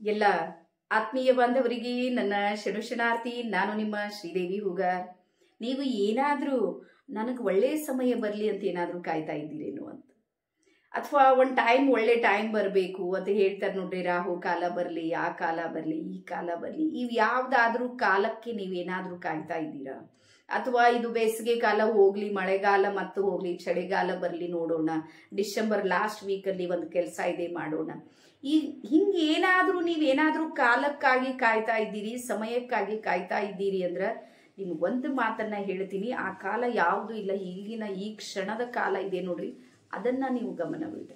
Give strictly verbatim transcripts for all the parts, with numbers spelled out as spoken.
ಎಲ್ಲ ಆತ್ಮೀಯ ಬಾಂಧವರಿಗೆ ನನ್ನ ಶರಣಾರ್ಥಿ. ನಾನು ನಿಮ್ಮ ಶ್ರೀದೇವಿ ಹೂಗಾರ್. ನೀವು ಏನಾದರೂ ನನಗೆ ಒಳ್ಳೆಯ ಸಮಯ ಬರಲಿ ಅಂತ ಏನಾದರೂ ಕಾಯ್ತಾ ಇದ್ದೀರೇನು ಅಂತ, ಅಥವಾ ಒಂದು ಟೈಮ್ ಒಳ್ಳೆ ಟೈಮ್ ಬರಬೇಕು ಅಂತ ಹೇಳ್ತಾರೆ ನೋಡ್ರಿ. ರಾಹು ಕಾಲ ಬರಲಿ, ಆ ಕಾಲ ಬರಲಿ, ಈ ಕಾಲ ಬರಲಿ, ಇವು ಯಾವುದಾದ್ರೂ ಕಾಲಕ್ಕೆ ನೀವೇನಾದರೂ ಕಾಯ್ತಾ ಇದ್ದೀರಾ? ಅಥವಾ ಇದು ಬೇಸಿಗೆ ಕಾಲ ಹೋಗ್ಲಿ, ಮಳೆಗಾಲ ಮತ್ತು ಹೋಗ್ಲಿ, ಚಳಿಗಾಲ ಬರಲಿ, ನೋಡೋಣ, ಡಿಸೆಂಬರ್ ಲಾಸ್ಟ್ ವೀಕಲ್ಲಿ ಒಂದು ಕೆಲಸ ಇದೆ ಮಾಡೋಣ, ಈ ಹಿಂಗೆ ಏನಾದರೂ ನೀವೇನಾದರೂ ಕಾಲಕ್ಕಾಗಿ ಕಾಯ್ತಾ ಇದ್ದೀರಿ, ಸಮಯಕ್ಕಾಗಿ ಕಾಯ್ತಾ ಇದ್ದೀರಿ ಅಂದ್ರೆ ನಿಮ್ಗೆ ಒಂದು ಮಾತನ್ನ ಹೇಳ್ತೀನಿ, ಆ ಕಾಲ ಯಾವುದು ಇಲ್ಲ, ಈಗಿನ ಈ ಕ್ಷಣದ ಕಾಲ ಇದೆ ನೋಡ್ರಿ, ಅದನ್ನ ನೀವು ಗಮನವಿಡ್ರಿ.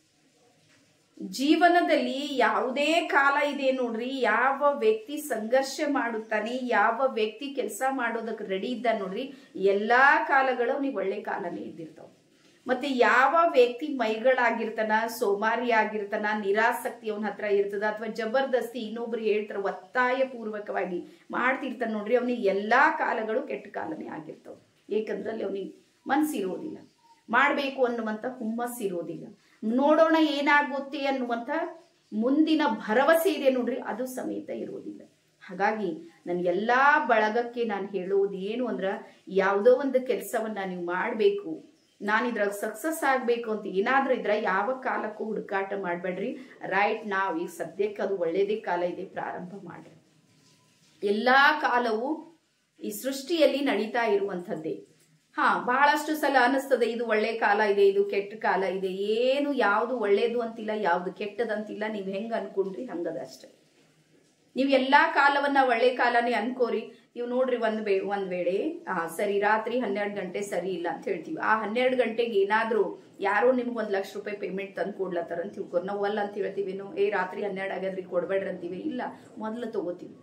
ಜೀವನದಲ್ಲಿ ಯಾವುದೇ ಕಾಲ ಇದೆ ನೋಡ್ರಿ, ಯಾವ ವ್ಯಕ್ತಿ ಸಂಘರ್ಷ ಮಾಡುತ್ತಾನೆ, ಯಾವ ವ್ಯಕ್ತಿ ಕೆಲಸ ಮಾಡೋದಕ್ಕೆ ರೆಡಿ ಇದ್ದ ನೋಡ್ರಿ, ಎಲ್ಲಾ ಕಾಲಗಳು ನೀವು ಒಳ್ಳೆ ಕಾಲನೇ ಇದ್ದಿರ್ತಾವ. ಮತ್ತೆ ಯಾವ ವ್ಯಕ್ತಿ ಮೈಗಳಾಗಿರ್ತಾನ, ಸೋಮಾರಿ ಆಗಿರ್ತಾನ, ನಿರಾಸಕ್ತಿ ಅವನ ಹತ್ರ ಇರ್ತದ, ಅಥವಾ ಜಬರ್ದಸ್ತಿ ಇನ್ನೊಬ್ರು ಹೇಳ್ತಾರ ಒತ್ತಾಯ ಪೂರ್ವಕವಾಗಿ ಮಾಡ್ತಿರ್ತಾನ ನೋಡ್ರಿ, ಅವನಿಗೆ ಎಲ್ಲಾ ಕಾಲಗಳು ಕೆಟ್ಟ ಕಾಲನೇ ಆಗಿರ್ತಾವ. ಏಕಂದ್ರೆ ಅಲ್ಲಿ ಅವನಿಗೆ ಮನ್ಸಿರೋದಿಲ್ಲ, ಮಾಡಬೇಕು ಅನ್ನುವಂಥ ಹುಮ್ಮಸ್ ಇರೋದಿಲ್ಲ, ನೋಡೋಣ ಏನಾಗುತ್ತೆ ಅನ್ನುವಂಥ ಮುಂದಿನ ಭರವಸೆ ಇದೆ ನೋಡ್ರಿ, ಅದು ಸಮೇತ ಇರೋದಿಲ್ಲ. ಹಾಗಾಗಿ ನನ್ನ ಎಲ್ಲಾ ಬಳಗಕ್ಕೆ ನಾನು ಹೇಳೋದು ಏನು ಅಂದ್ರ, ಯಾವುದೋ ಒಂದು ಕೆಲಸವನ್ನ ನೀವು ಮಾಡಬೇಕು, ನಾನು ಇದ್ರಾಗ ಸಕ್ಸಸ್ ಆಗ್ಬೇಕು ಅಂತ ಏನಾದ್ರೂ ಇದ್ರ ಯಾವ ಕಾಲಕ್ಕೂ ಹುಡುಕಾಟ ಮಾಡ್ಬೇಡ್ರಿ. ರೈಟ್ ನಾವ್ ಈಗ ಸದ್ಯಕ್ಕೆ ಅದು ಒಳ್ಳೇದೇ ಕಾಲ ಇದೆ, ಪ್ರಾರಂಭ ಮಾಡ್ರಿ. ಎಲ್ಲಾ ಕಾಲವು ಈ ಸೃಷ್ಟಿಯಲ್ಲಿ ನಡೀತಾ ಇರುವಂಥದ್ದೇ. ಹಾ, ಬಹಳಷ್ಟು ಸಲ ಅನಿಸ್ತದೆ ಇದು ಒಳ್ಳೆ ಕಾಲ ಇದೆ, ಇದು ಕೆಟ್ಟ ಕಾಲ ಇದೆ. ಏನು ಯಾವುದು ಒಳ್ಳೇದು ಅಂತಿಲ್ಲ, ಯಾವ್ದು ಕೆಟ್ಟದಂತಿಲ್ಲ, ನೀವ್ ಹೆಂಗ್ ಅನ್ಕೊಂಡ್ರಿ ಹಂಗದ ಅಷ್ಟೇ. ನೀವು ಎಲ್ಲಾ ಕಾಲವನ್ನ ಒಳ್ಳೆ ಕಾಲನೇ ಅನ್ಕೋರಿ. ನೀವು ನೋಡ್ರಿ, ಒಂದ್ ಬೇ ಒಂದ್ ವೇಳೆ ಆ ಸರಿ ರಾತ್ರಿ ಹನ್ನೆರಡು ಗಂಟೆ ಸರಿ ಇಲ್ಲ ಅಂತ ಹೇಳ್ತೀವಿ, ಆ ಹನ್ನೆರಡು ಗಂಟೆಗೆ ಏನಾದ್ರೂ ಯಾರೋ ನಿಮ್ಗೆ ಒಂದ್ ಲಕ್ಷ ರೂಪಾಯಿ ಪೇಮೆಂಟ್ ತಂದು ಕೊಡ್ಲತ್ತಾರ ಅಂತ ತಿಳ್ಕೊರ್, ನಾವು ಅಲ್ಲ ಅಂತ ಹೇಳ್ತೀವೇನೋ, ಏ ರಾತ್ರಿ ಹನ್ನೆರಡು ಆಗಾದ್ರಿ ಕೊಡ್ಬೇಡ್ರಿ ಅಂತೀವಿ, ಇಲ್ಲ ಮೊದ್ಲು ತಗೋತೀವಿ.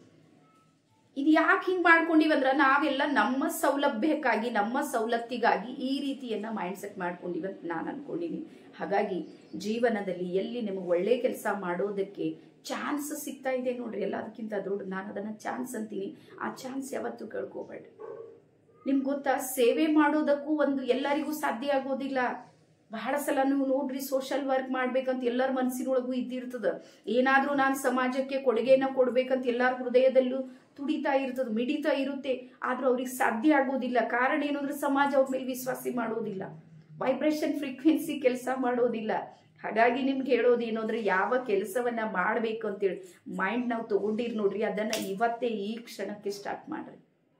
ಇದು ಯಾಕೆ ಹಿಂಗ್ ಮಾಡ್ಕೊಂಡಿವಂದ್ರ ನಾವೆಲ್ಲ ನಮ್ಮ ಸೌಲಭ್ಯಕ್ಕಾಗಿ, ನಮ್ಮ ಸವಲತ್ತಿಗಾಗಿ ಈ ರೀತಿಯನ್ನ ಮೈಂಡ್ ಸೆಟ್ ಮಾಡ್ಕೊಂಡಿವಿ ಅಂತ ನಾನು ಅನ್ಕೊಂಡಿನಿ. ಹಾಗಾಗಿ ಜೀವನದಲ್ಲಿ ಎಲ್ಲಿ ನಿಮಗೆ ಒಳ್ಳೆ ಕೆಲಸ ಮಾಡೋದಕ್ಕೆ ಚಾನ್ಸ್ ಸಿಗ್ತಾ ಇದೆ ನೋಡ್ರಿ, ಎಲ್ಲದಕ್ಕಿಂತ ದೊಡ್ಡ ನಾನು ಅದನ್ನ ಚಾನ್ಸ್ ಅಂತೀನಿ, ಆ ಚಾನ್ಸ್ ಯಾವತ್ತೂ ಕಳ್ಕೋಬೇಡ್ರಿ. ನಿಮ್ಗೆ ಗೊತ್ತಾ, ಸೇವೆ ಮಾಡೋದಕ್ಕೂ ಒಂದು ಎಲ್ಲರಿಗೂ ಸಾಧ್ಯ ಆಗೋದಿಲ್ಲ. ಬಹಳ ಸಲ ನೀವು ನೋಡ್ರಿ, ಸೋಷಿಯಲ್ ವರ್ಕ್ ಮಾಡ್ಬೇಕಂತ ಎಲ್ಲರ ಮನಸ್ಸಿನೊಳಗೂ ಇದ್ದಿರ್ತದ, ಏನಾದ್ರೂ ನಾನು ಸಮಾಜಕ್ಕೆ ಕೊಡುಗೆನ ಕೊಡ್ಬೇಕಂತ ಎಲ್ಲಾರ ಹೃದಯದಲ್ಲೂ ತುಡಿತಾ ಇರ್ತದ, ಮಿಡಿತಾ ಇರುತ್ತೆ. ಆದ್ರೂ ಅವ್ರಿಗೆ ಸಾಧ್ಯ ಆಗೋದಿಲ್ಲ. ಕಾರಣ ಏನಂದ್ರೆ ಸಮಾಜ ಅವ್ರ ಮೇಲೆ ವಿಶ್ವಾಸ ಮಾಡೋದಿಲ್ಲ, ವೈಬ್ರೇಷನ್ ಫ್ರೀಕ್ವೆನ್ಸಿ ಕೆಲಸ ಮಾಡೋದಿಲ್ಲ. ಹಾಗಾಗಿ ನಿಮ್ಗೆ ಹೇಳೋದು ಏನಂದ್ರೆ, ಯಾವ ಕೆಲಸವನ್ನ ಮಾಡ್ಬೇಕು ಅಂತೇಳಿ ಮೈಂಡ್ ನಾವು ತಗೊಂಡಿರ್ ನೋಡ್ರಿ, ಅದನ್ನ ಇವತ್ತೇ ಈ ಕ್ಷಣಕ್ಕೆ ಸ್ಟಾರ್ಟ್ ಮಾಡ್ರಿ.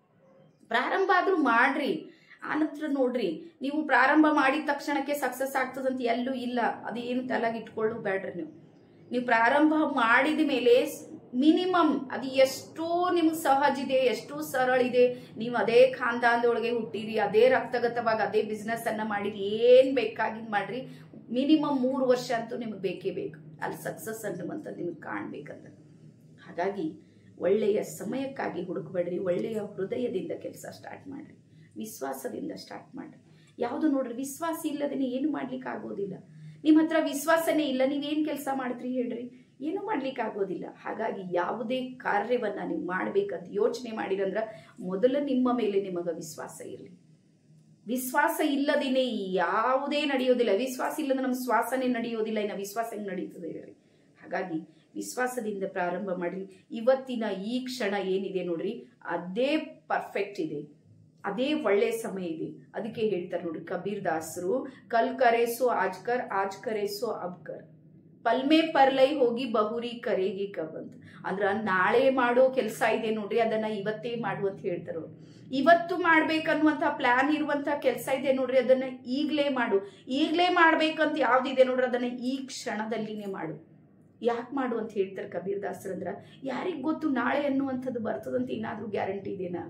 ಪ್ರಾರಂಭ ಆದ್ರೂ ಮಾಡ್ರಿ. ಆನಂತರ ನೋಡ್ರಿ, ನೀವು ಪ್ರಾರಂಭ ಮಾಡಿದ ತಕ್ಷಣಕ್ಕೆ ಸಕ್ಸಸ್ ಆಗ್ತದಂತ ಎಲ್ಲೂ ಇಲ್ಲ, ಅದೇನು ತಲೆಗೆ ಇಟ್ಕೊಳ್ಳು ಬೇಡ್ರಿ. ನೀವು ನೀವು ಪ್ರಾರಂಭ ಮಾಡಿದ ಮೇಲೆ ಮಿನಿಮಮ್ ಅದು ಎಷ್ಟೋ ನಿಮ್ಗೆ ಸಹಜ ಇದೆ, ಎಷ್ಟು ಸರಳ ಇದೆ. ನೀವು ಅದೇ ಖಾನ್ದಾನದೊಳಗೆ ಹುಟ್ಟಿರಿ, ಅದೇ ರಕ್ತಗತವಾಗಿ ಅದೇ ಬಿಸ್ನೆಸ್ ಅನ್ನ ಮಾಡಿರಿ, ಏನ್ ಬೇಕಾಗಿದ್ ಮಾಡ್ರಿ, ಮಿನಿಮಮ್ ಮೂರು ವರ್ಷ ಅಂತೂ ನಿಮ್ಗೆ ಬೇಕೇ ಬೇಕು ಅಲ್ಲಿ ಸಕ್ಸಸ್ ಅನ್ನುವಂಥದ್ದು ನಿಮ್ಗೆ ಕಾಣ್ಬೇಕಂತ. ಹಾಗಾಗಿ ಒಳ್ಳೆಯ ಸಮಯಕ್ಕಾಗಿ ಹುಡುಕ್ಬೇಡ್ರಿ, ಒಳ್ಳೆಯ ಹೃದಯದಿಂದ ಕೆಲಸ ಸ್ಟಾರ್ಟ್ ಮಾಡ್ರಿ, ವಿಶ್ವಾಸದಿಂದ ಸ್ಟಾರ್ಟ್ ಮಾಡ್ರಿ. ಯಾವುದು ನೋಡ್ರಿ, ವಿಶ್ವಾಸ ಇಲ್ಲದೇನೆ ಏನು ಮಾಡ್ಲಿಕ್ಕೆ ಆಗೋದಿಲ್ಲ. ನಿಮ್ಮ ಹತ್ರ ವಿಶ್ವಾಸನೇ ಇಲ್ಲ, ನೀವೇನ್ ಕೆಲಸ ಮಾಡ್ತೀರಿ ಹೇಳ್ರಿ, ಏನು ಮಾಡ್ಲಿಕ್ಕೆ ಆಗೋದಿಲ್ಲ. ಹಾಗಾಗಿ ಯಾವುದೇ ಕಾರ್ಯವನ್ನ ನೀವು ಮಾಡ್ಬೇಕಂತ ಯೋಚನೆ ಮಾಡಿರಂದ್ರ ಮೊದಲು ನಿಮ್ಮ ಮೇಲೆ ನಿಮಗ ವಿಶ್ವಾಸ ಇರಲಿ. ವಿಶ್ವಾಸ ಇಲ್ಲದೇನೆ ಯಾವುದೇ ನಡೆಯೋದಿಲ್ಲ. ವಿಶ್ವಾಸ ಇಲ್ಲದ ನಮ್ಮ ಶ್ವಾಸನೇ ನಡೆಯೋದಿಲ್ಲ, ಇನ್ನು ವಿಶ್ವಾಸ ಹೆಂಗ್ ನಡೀತದೆ ಹೇಳ್ರಿ. ಹಾಗಾಗಿ ವಿಶ್ವಾಸದಿಂದ ಪ್ರಾರಂಭ ಮಾಡ್ರಿ. ಇವತ್ತಿನ ಈ ಕ್ಷಣ ಏನಿದೆ ನೋಡ್ರಿ, ಅದೇ ಪರ್ಫೆಕ್ಟ್ ಇದೆ, ಅದೇ ಒಳ್ಳೆ ಸಮಯ ಇದೆ. ಅದಕ್ಕೆ ಹೇಳ್ತಾರೆ ನೋಡ್ರಿ ಕಬೀರ್ ದಾಸರು, ಕಲ್ ಕರೇಸೋ ಆಜ್ ಕರ್, ಆಜ್ ಕರೇಸೋ ಅಬ್ ಕರ್, ಪಲ್ಮೆ ಪರ್ಲೈ ಹೋಗಿ ಬಹುರಿ ಕರೆಗಿ ಕಬಂತ್. ಅಂದ್ರ ನಾಳೆ ಮಾಡೋ ಕೆಲಸ ಇದೆ ನೋಡ್ರಿ, ಅದನ್ನ ಇವತ್ತೇ ಮಾಡು ಅಂತ ಹೇಳ್ತಾರ. ಇವತ್ತು ಮಾಡ್ಬೇಕನ್ನುವಂತ ಪ್ಲಾನ್ ಇರುವಂತ ಕೆಲಸ ಇದೆ ನೋಡ್ರಿ, ಅದನ್ನ ಈಗ್ಲೇ ಮಾಡು. ಈಗ್ಲೇ ಮಾಡ್ಬೇಕಂತ ಯಾವ್ದಿದೆ ನೋಡ್ರಿ, ಅದನ್ನ ಈ ಕ್ಷಣದಲ್ಲಿನೇ ಮಾಡು. ಯಾಕೆ ಮಾಡು ಅಂತ ಹೇಳ್ತಾರೆ ಕಬೀರ್ ದಾಸರಂದ್ರ, ಯಾರಿಗ್ ಗೊತ್ತು ನಾಳೆ ಅನ್ನುವಂಥದ್ದು ಬರ್ತದಂತ ಏನಾದ್ರೂ ಗ್ಯಾರಂಟಿ ಇದೆನಾ?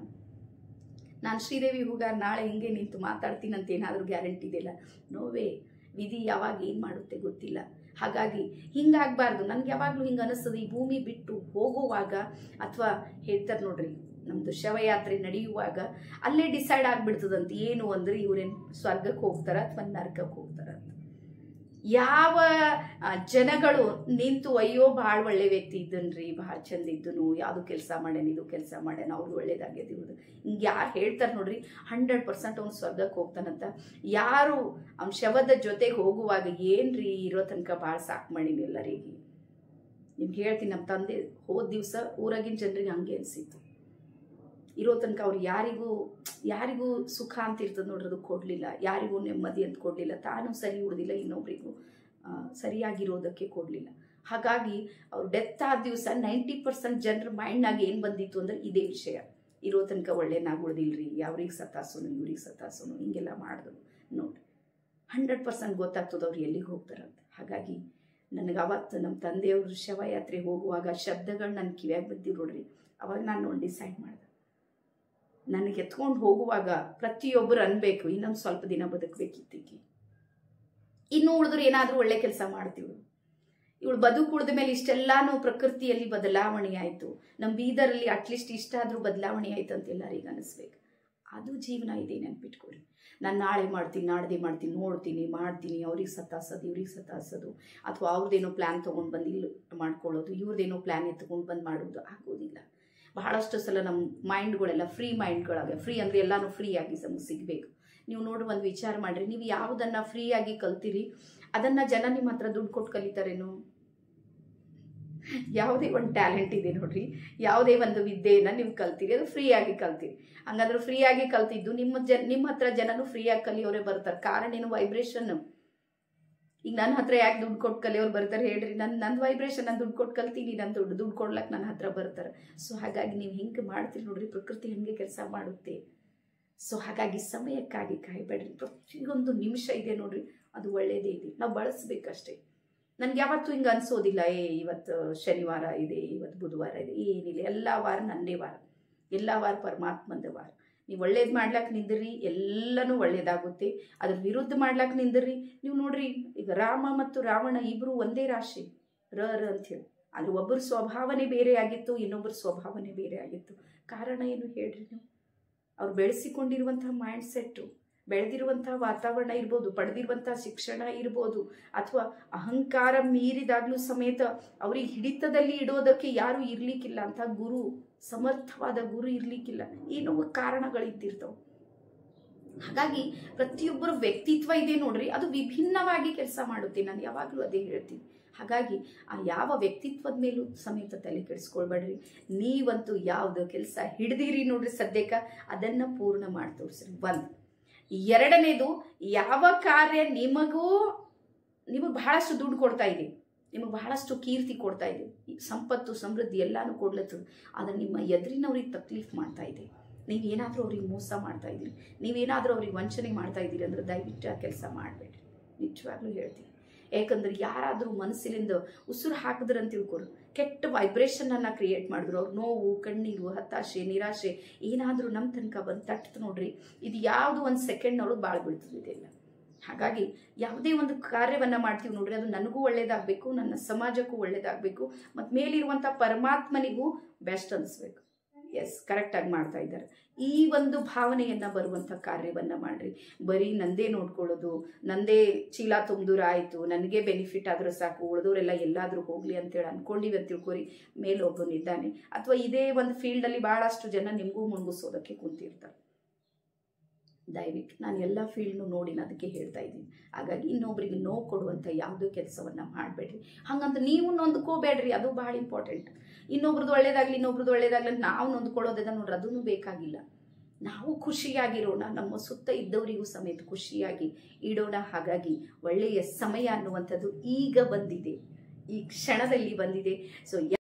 ನಾನು ಶ್ರೀದೇವಿ ಹೂಗಾರ್ ನಾಳೆ ಹಿಂಗೆ ನಿಂತು ಮಾತಾಡ್ತೀನಿ ಅಂತ ಏನಾದ್ರೂ ಗ್ಯಾರಂಟಿ ಇದೆಯಲ್ಲ? ನೋವೇ. ವಿಧಿ ಯಾವಾಗ ಏನ್ ಮಾಡುತ್ತೆ ಗೊತ್ತಿಲ್ಲ. ಹಾಗಾಗಿ ಹಿಂಗಾಗ್ಬಾರ್ದು. ನನ್ಗೆ ಯಾವಾಗ್ಲೂ ಹಿಂಗ ಅನಿಸ್ತದೆ, ಈ ಭೂಮಿ ಬಿಟ್ಟು ಹೋಗುವಾಗ, ಅಥವಾ ಹೇಳ್ತಾರೆ ನೋಡ್ರಿ ನಮ್ದು ಶವಯಾತ್ರೆ ನಡೆಯುವಾಗ ಅಲ್ಲೇ ಡಿಸೈಡ್ ಆಗ್ಬಿಡ್ತದಂತ, ಏನು ಅಂದ್ರೆ ಇವ್ರೇನ್ ಸ್ವರ್ಗಕ್ಕೆ ಹೋಗ್ತಾರ ಅಥವಾ ನರಕಕ್ಕೆ ಹೋಗ್ತಾರ ಅಂತ. ಯಾವ ಜನಗಳು ನಿಂತು ಅಯ್ಯೋ ಭಾಳ ಒಳ್ಳೆ ವ್ಯಕ್ತಿ ಇದ್ದನ್ರಿ, ಭಾಳ ಚಂದ ಇದ್ದನು, ಯಾವ್ದು ಕೆಲಸ ಮಾಡ್ಯಾನ, ಇದು ಕೆಲಸ ಮಾಡ್ಯಾನ, ಅವ್ರು ಒಳ್ಳೇದಾಗ್ಯದಿರೋದು, ಹಿಂಗೆ ಯಾರು ಹೇಳ್ತಾರೆ ನೋಡ್ರಿ, ಹಂಡ್ರೆಡ್ ಪರ್ಸೆಂಟ್ ಅವ್ನು ಸ್ವರ್ಗಕ್ಕೆ ಹೋಗ್ತಾನಂತ. ಯಾರು ಅವ್ನ ಶವದ ಜೊತೆಗೆ ಹೋಗುವಾಗ ಏನ್ರಿ ಇರೋ ತನಕ ಭಾಳ ಸಾಕು ಮಾಡೀನಿ ಎಲ್ಲರಿಗೆ, ನಿಮ್ಗೆ ಹೇಳ್ತೀನಿ, ನಮ್ಮ ತಂದೆ ಹೋದ ದಿವಸ ಊರಾಗಿನ ಜನರಿಗೆ ಹಂಗೆ ಅನಿಸಿತ್ತು. ಇರೋ ತನಕ ಅವ್ರು ಯಾರಿಗೂ ಯಾರಿಗೂ ಸುಖ ಅಂತ ಇರ್ತದೆ ನೋಡ್ರಿ, ಅದು ಕೊಡಲಿಲ್ಲ. ಯಾರಿಗೂ ನೆಮ್ಮದಿ ಅಂತ ಕೊಡಲಿಲ್ಲ. ತಾನು ಸರಿ ಉಳಿದಿಲ್ಲ, ಇನ್ನೊಬ್ರಿಗೂ ಸರಿಯಾಗಿರೋದಕ್ಕೆ ಕೊಡಲಿಲ್ಲ. ಹಾಗಾಗಿ ಅವ್ರು ಡೆತ್ ಆದ ದಿವಸ ನೈಂಟಿ ಪರ್ಸೆಂಟ್ ಜನರ ಮೈಂಡ್ನಾಗ ಏನು ಬಂದಿತ್ತು ಅಂದ್ರೆ ಇದೇ ವಿಷಯ. ಇರೋ ತನಕ ಒಳ್ಳೆನಾಗ ಉಳಿದಿಲ್ರಿ, ಯಾವ್ರಿಗೆ ಸತಾಸೋನು ಇವ್ರಿಗೆ ಸತಾಸೋನು ಹಿಂಗೆಲ್ಲ ಮಾಡಿದ್ರು ನೋಡ್ರಿ. ಹಂಡ್ರೆಡ್ ಪರ್ಸೆಂಟ್ ಗೊತ್ತಾಗ್ತದೆ ಅವ್ರು ಎಲ್ಲಿಗೆ ಹೋಗ್ತಾರಂತ. ಹಾಗಾಗಿ ನನಗೆ ಅವತ್ತು ನಮ್ಮ ತಂದೆಯವರು ಶವಯಾತ್ರೆ ಹೋಗುವಾಗ ಶಬ್ದಗಳು ನನ್ನ ಕಿವ್ಯಾಗ ಬಿದ್ದಿವ್ ನೋಡ್ರಿ. ಅವಾಗ ನಾನು ಒಂದು ಡಿಸೈಡ್ ಮಾಡಿದೆ, ನನಗೆ ಎತ್ಕೊಂಡು ಹೋಗುವಾಗ ಪ್ರತಿಯೊಬ್ಬರು ಅನ್ಬೇಕು ಇನ್ನೊಂದು ಸ್ವಲ್ಪ ದಿನ ಬದುಕಬೇಕಿತ್ತೀಕಿ, ಇನ್ನು ಉಳಿದ್ರು ಏನಾದರೂ ಒಳ್ಳೆ ಕೆಲಸ ಮಾಡ್ತೀವಿ. ಇವಳು ಬದುಕು ಉಳಿದ ಮೇಲೆ ಇಷ್ಟೆಲ್ಲಾನು ಪ್ರಕೃತಿಯಲ್ಲಿ ಬದಲಾವಣೆ ಆಯಿತು, ನಮ್ಮ ಬೀದರಲ್ಲಿ ಅಟ್ಲೀಸ್ಟ್ ಇಷ್ಟಾದರೂ ಬದಲಾವಣೆ ಆಯ್ತು ಅಂತ ಎಲ್ಲರಿಗೆ ಅನಿಸ್ಬೇಕು. ಅದು ಜೀವನ ಇದೆ, ನೆನ್ಪಿಟ್ಕೊಳ್ಳಿ. ನಾನು ನಾಳೆ ಮಾಡ್ತೀನಿ, ನಾಡ್ದೇ ಮಾಡ್ತೀನಿ, ನೋಡ್ತೀನಿ, ಮಾಡ್ತೀನಿ, ಅವ್ರಿಗೆ ಸತಾಸೋದು ಇವ್ರಿಗೆ ಸತಾಸೋದು, ಅಥವಾ ಅವ್ರದ್ದೇನೋ ಪ್ಲ್ಯಾನ್ ತೊಗೊಂಡು ಬಂದು ಇಲ್ಲಿ ಮಾಡ್ಕೊಳ್ಳೋದು, ಇವ್ರದ್ದೇನೋ ಪ್ಲ್ಯಾನ್ ಎತ್ಕೊಂಡು ಬಂದು ಮಾಡೋದು ಆಗೋದಿಲ್ಲ. ಬಹಳಷ್ಟು ಸಲ ನಮ್ಮ ಮೈಂಡ್ಗಳೆಲ್ಲ ಫ್ರೀ ಮೈಂಡ್ಗಳಾಗ, ಫ್ರೀ ಅಂದರೆ ಎಲ್ಲನೂ ಫ್ರೀ ಆಗಿ ನಮ್ಗೆ ಸಿಗಬೇಕು. ನೀವು ನೋಡಿ ಒಂದು ವಿಚಾರ ಮಾಡಿರಿ, ನೀವು ಯಾವುದನ್ನು ಫ್ರೀಯಾಗಿ ಕಲ್ತೀರಿ ಅದನ್ನು ಜನ ನಿಮ್ಮ ಹತ್ರ ದುಡ್ಡು ಕೊಟ್ಟು ಕಲಿತಾರೇನು? ಯಾವುದೇ ಒಂದು ಟ್ಯಾಲೆಂಟ್ ಇದೆ ನೋಡ್ರಿ, ಯಾವುದೇ ಒಂದು ವಿದ್ಯೆಯನ್ನು ನೀವು ಕಲ್ತೀರಿ, ಅದು ಫ್ರೀಯಾಗಿ ಕಲ್ತೀರಿ. ಹಂಗಂದ್ರೆ ಫ್ರೀಯಾಗಿ ಕಲ್ತಿದ್ದು ನಿಮ್ಮ ಜನ ನಿಮ್ಮ ಹತ್ರ ಜನನು ಫ್ರೀಯಾಗಿ ಕಲಿಯೋರೇ ಬರ್ತಾರೆ. ಕಾರಣ ಏನು? ವೈಬ್ರೇಷನ್. ಈಗ ನನ್ನ ಹತ್ರ ಯಾಕೆ ದುಡ್ಡು ಕೊಟ್ಟು ಕಲಿಯೋರು ಬರ್ತಾರೆ ಹೇಳ್ರಿ? ನನ್ನ ನನ್ನ ವೈಬ್ರೇಷನ್, ನಾನು ದುಡ್ಡು ಕೊಟ್ಟು ಕಲ್ತೀನಿ, ನಾನು ದುಡ್ಡು ದುಡ್ಡು ಕೊಡ್ಲಕ್ಕೆ ನನ್ನ ಹತ್ರ ಬರ್ತಾರೆ. ಸೊ ಹಾಗಾಗಿ ನೀವು ಹಿಂಗೆ ಮಾಡ್ತೀರಿ ನೋಡ್ರಿ, ಪ್ರಕೃತಿ ಹಂಗೆ ಕೆಲಸ ಮಾಡುತ್ತೆ. ಸೊ ಹಾಗಾಗಿ ಸಮಯಕ್ಕಾಗಿ ಕಾಯಬೇಡ್ರಿ. ಪ್ರತಿಯೊಂದು ನಿಮಿಷ ಇದೆ ನೋಡ್ರಿ, ಅದು ಒಳ್ಳೇದೇ ಇದೆ, ನಾವು ಬಳಸ್ಬೇಕಷ್ಟೇ. ನನಗೆ ಯಾವತ್ತೂ ಹಿಂಗೆ ಅನಿಸೋದಿಲ್ಲ, ಏ ಇವತ್ತು ಶನಿವಾರ ಇದೆ, ಇವತ್ತು ಬುಧವಾರ ಇದೆ, ಏನಿಲ್ಲ. ಎಲ್ಲ ವಾರ ನನ್ನದೇ ವಾರ, ಎಲ್ಲ ವಾರ ಪರಮಾತ್ಮಂದ ವಾರ. ನೀವು ಒಳ್ಳೇದು ಮಾಡ್ಲಾಕ್ ನಿಂದಿರಿ, ಎಲ್ಲನೂ ಒಳ್ಳೇದಾಗುತ್ತೆ. ಅದ್ರ ವಿರುದ್ಧ ಮಾಡ್ಲಾಕ್ ನಿಂದಿರಿ. ನೀವು ನೋಡ್ರಿ, ಈಗ ರಾಮ ಮತ್ತು ರಾವಣ ಇಬ್ಬರು ಒಂದೇ ರಾಶಿ, ರ ರ ಅಂಥೇಳಿ. ಆದರೆ ಒಬ್ಬರ ಸ್ವಭಾವನೆ ಬೇರೆ ಆಗಿತ್ತು, ಇನ್ನೊಬ್ಬರ ಸ್ವಭಾವನೆ ಬೇರೆ ಆಗಿತ್ತು. ಕಾರಣ ಏನು ಹೇಳ್ರಿ ನೀವು? ಅವ್ರು ಬೆಳೆಸಿಕೊಂಡಿರುವಂತಹ ಮೈಂಡ್ ಸೆಟ್ಟು, ಬೆಳೆದಿರುವಂತಹ ವಾತಾವರಣ ಇರ್ಬೋದು, ಪಡೆದಿರುವಂತಹ ಶಿಕ್ಷಣ ಇರ್ಬೋದು, ಅಥವಾ ಅಹಂಕಾರ ಮೀರಿದಾಗ್ಲೂ ಸಮೇತ ಅವ್ರಿಗೆ ಹಿಡಿತದಲ್ಲಿ ಇಡೋದಕ್ಕೆ ಯಾರು ಇರ್ಲಿಕ್ಕಿಲ್ಲ ಅಂತ ಗುರು, ಸಮರ್ಥವಾದ ಗುರು ಇರ್ಲಿಕ್ಕಿಲ್ಲ. ಏನೋ ಕಾರಣಗಳಿದ್ದಿರ್ತಾವೆ. ಹಾಗಾಗಿ ಪ್ರತಿಯೊಬ್ಬರ ವ್ಯಕ್ತಿತ್ವ ಇದೆ ನೋಡ್ರಿ, ಅದು ವಿಭಿನ್ನವಾಗಿ ಕೆಲಸ ಮಾಡುತ್ತೆ. ನಾನು ಯಾವಾಗಲೂ ಅದೇ ಹೇಳ್ತೀನಿ. ಹಾಗಾಗಿ ಆ ಯಾವ ವ್ಯಕ್ತಿತ್ವದ ಮೇಲೂ ಸಮೇತ ತಲೆ ಕೆಡಿಸ್ಕೊಳ್ಬೇಡ್ರಿ. ನೀವಂತೂ ಯಾವುದು ಕೆಲಸ ಹಿಡ್ದಿರಿ ನೋಡ್ರಿ ಸದ್ಯಕ್ಕೆ, ಅದನ್ನು ಪೂರ್ಣ ಮಾಡಿ ತೋರಿಸ್ರಿ. ಒಂದು. ಎರಡನೇದು, ಯಾವ ಕಾರ್ಯ ನಿಮಗೂ ನಿಮಗೆ ಬಹಳಷ್ಟು ದುಡ್ಡು ಕೊಡ್ತಾ ಇದೆ, ನಿಮಗೆ ಬಹಳಷ್ಟು ಕೀರ್ತಿ ಕೊಡ್ತಾ ಇದೆ, ಸಂಪತ್ತು ಸಮೃದ್ಧಿ ಎಲ್ಲಾನು ಕೊಡ್ಲತ್ತದು, ಆದರೆ ನಿಮ್ಮ ಎದುರಿನವ್ರಿಗೆ ತಕ್ಲೀಫ್ ಮಾಡ್ತಾ ಇದೆ, ನೀವೇನಾದರೂ ಅವ್ರಿಗೆ ಮೋಸ ಮಾಡ್ತಾ ಇದ್ದೀರಿ, ನೀವೇನಾದರೂ ಅವ್ರಿಗೆ ವಂಚನೆ ಮಾಡ್ತಾ ಇದ್ದೀರಿ ಅಂದ್ರೆ ದಯವಿಟ್ಟು ಆ ಕೆಲಸ ಮಾಡಬೇಡ್ರಿ. ನಿಜವಾಗ್ಲೂ ಹೇಳ್ತೀನಿ. ಯಾಕಂದ್ರೆ ಯಾರಾದರೂ ಮನಸ್ಸಿನಿಂದ ಉಸಿರು ಹಾಕಿದ್ರು ಅಂತ ತಿಳ್ಕೊರು, ಕೆಟ್ಟ ವೈಬ್ರೇಷನನ್ನು ಕ್ರಿಯೇಟ್ ಮಾಡಿದ್ರು, ಅವ್ರ ನೋವು, ಕಣ್ಣೀರು, ಹತಾಶೆ, ನಿರಾಶೆ ಏನಾದರೂ ನಮ್ಮ ತನಕ ಬಂದು ತಟ್ಟು ನೋಡ್ರಿ, ಇದು ಯಾವುದು ಒಂದು ಸೆಕೆಂಡ್ನೊಳಗೆ ಭಾಳ ಬೀಳ್ತದೆ ಇದೆಲ್ಲ. ಹಾಗಾಗಿ ಯಾವುದೇ ಒಂದು ಕಾರ್ಯವನ್ನು ಮಾಡ್ತೀವಿ ನೋಡ್ರಿ, ಅದು ನನಗೂ ಒಳ್ಳೇದಾಗಬೇಕು, ನನ್ನ ಸಮಾಜಕ್ಕೂ ಒಳ್ಳೇದಾಗಬೇಕು, ಮತ್ತು ಮೇಲಿರುವಂಥ ಪರಮಾತ್ಮನಿಗೂ ಬೆಸ್ಟ್ ಅನಿಸ್ಬೇಕು. ಎಸ್, ಕರೆಕ್ಟಾಗಿ ಮಾಡ್ತಾ ಇದ್ದಾರೆ. ಈ ಒಂದು ಭಾವನೆಯನ್ನು ಬರುವಂಥ ಕಾರ್ಯವನ್ನು ಮಾಡಿರಿ. ಬರೀ ನಂದೇ ನೋಡ್ಕೊಳ್ಳೋದು, ನಂದೇ ಚೀಲ ತುಂಬಿದ್ರೆ ಆಯಿತು, ನನಗೆ ಬೆನಿಫಿಟ್ ಆದರೂ ಸಾಕು, ಉಳಿದವರೆಲ್ಲ ಎಲ್ಲಾದರೂ ಹೋಗಲಿ ಅಂತೇಳಿ ಅಂದ್ಕೊಂಡಿವಿ ಅಂತ ತಿಳ್ಕೊರಿ, ಮೇಲೊಬ್ಬನಿದ್ದಾನೆ. ಅಥವಾ ಇದೇ ಒಂದು ಫೀಲ್ಡಲ್ಲಿ ಭಾಳಷ್ಟು ಜನ ನಿಮಗೂ ಮುಳುಗಿಸೋದಕ್ಕೆ ಕುಂತಿರ್ತಾರೆ. ದಯವಿಟ್ಟು ನಾನು ಎಲ್ಲ ಫೀಲ್ಡ್ನು ನೋಡಿ ಅದಕ್ಕೆ ಹೇಳ್ತಾ ಇದ್ದೀನಿ. ಹಾಗಾಗಿ ಇನ್ನೊಬ್ರಿಗೆ ನೋವು ಕೊಡುವಂಥ ಯಾವುದೋ ಕೆಲಸವನ್ನು ಮಾಡಬೇಡ್ರಿ. ಹಂಗಂತ ನೀವು ನೊಂದ್ಕೋಬೇಡ್ರಿ, ಅದು ಭಾಳ ಇಂಪಾರ್ಟೆಂಟ್. ಇನ್ನೊಬ್ರದ್ದು ಒಳ್ಳೇದಾಗಲಿ ಇನ್ನೊಬ್ರದ್ದು ಒಳ್ಳೇದಾಗಲಿ ನಾವು ನೊಂದ್ಕೊಳ್ಳೋದದ ನೋಡ್ರಿ, ಅದೂ ಬೇಕಾಗಿಲ್ಲ. ನಾವು ಖುಷಿಯಾಗಿರೋಣ, ನಮ್ಮ ಸುತ್ತ ಇದ್ದವರಿಗೂ ಸಮೇತ ಖುಷಿಯಾಗಿ ಇಡೋಣ. ಹಾಗಾಗಿ ಒಳ್ಳೆಯ ಸಮಯ ಅನ್ನುವಂಥದ್ದು ಈಗ ಬಂದಿದೆ, ಈ ಕ್ಷಣದಲ್ಲಿ ಬಂದಿದೆ. ಸೊ